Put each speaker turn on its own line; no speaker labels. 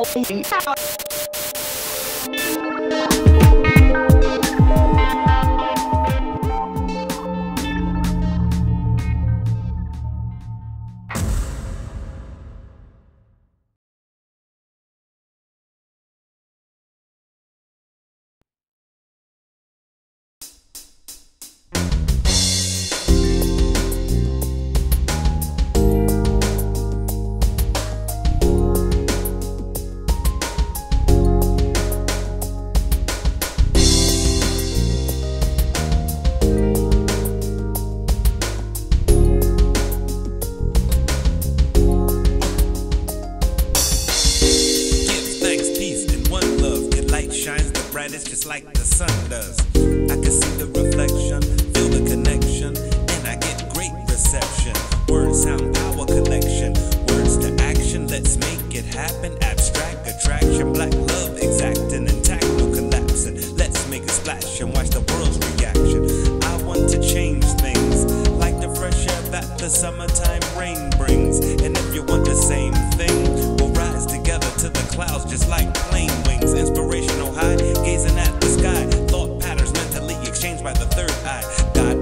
It's just like the sun does. I can see the reflection, feel the connection, and I get great reception. Words sound power collection, words to action, let's make it happen. Abstract attraction, black love exacting, intact, no collapsing. Let's make a splash and watch the world's reaction. I want to change things, like the fresh air that the summertime rain brings. And if you want the same thing, we'll rise together to the clouds just like plane wings. Inspirational high, gazing at the sky, thought patterns mentally exchanged by the third eye. God